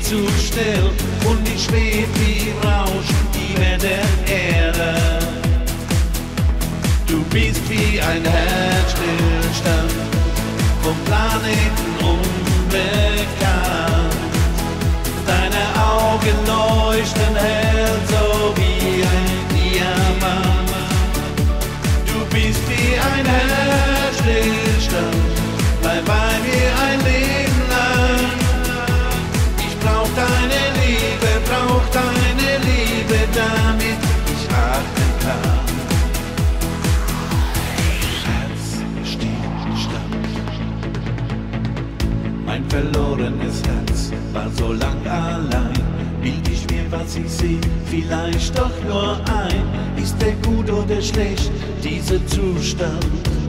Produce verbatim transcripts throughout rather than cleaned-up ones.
zu still und ich schweb wie Rausch über der Erde. Du bist wie ein Herzstillstand, vom Planeten unbekannt. Deine Augen leuchten hell, so wie ein Diamant. Du bist wie ein Herzstillstand, bleib bei mir ein Leben lang. Ich brauch deine Liebe, brauch deine Liebe, damit ich atmen kann. Mein verlorenes Herz war so lang allein. Bild ich mir, was ich seh, vielleicht doch nur ein. Ist der gut oder schlecht, dieser Zustand?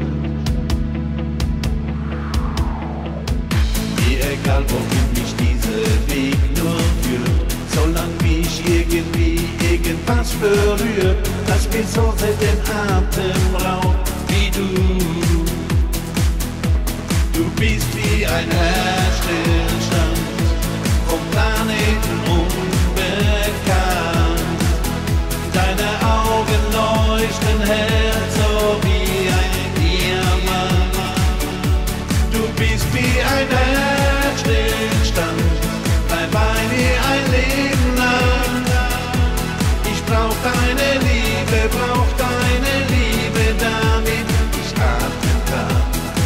Mir egal, wohin mich dieser Weg nur führt, solange mich irgendwie irgendwas berührt, das mir so sehr den Atem raubt wie du. Du bist wie ein Herzstillstand, vom Planeten unbekannt. Deine Augen leuchten hell, so wie ein Diamant. Du bist wie ein Herzstillstand, bleib bei mir ein Leben lang. Ich brauch deine Liebe, brauch deine Liebe, damit ich atmen kann.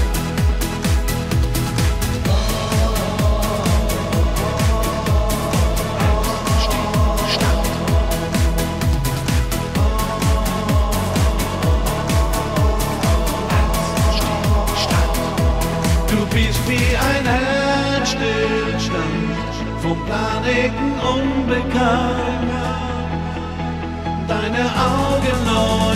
Du bist wie ein Herzstillstand, vom Planeten unbekannt. Deine Augen leuchten